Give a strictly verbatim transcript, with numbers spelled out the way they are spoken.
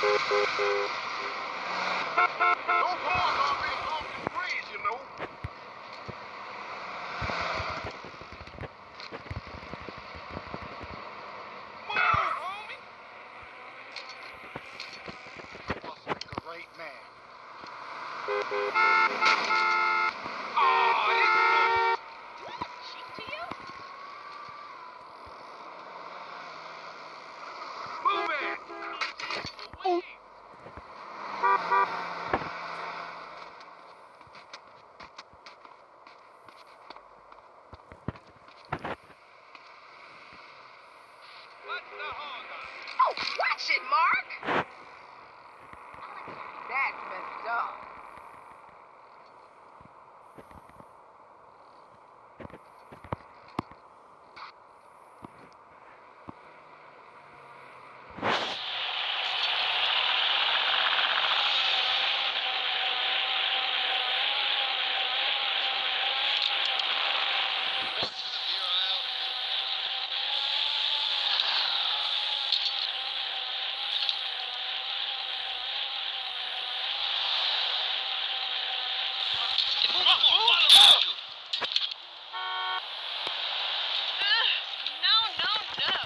Those horns are being pumped and praised, you know. Move, homie! It was a great man. Oh, it's Do I look cheap to you? move it! Oh. What's the hold on? Oh, watch it, Mark! That's messed up. No, no, no.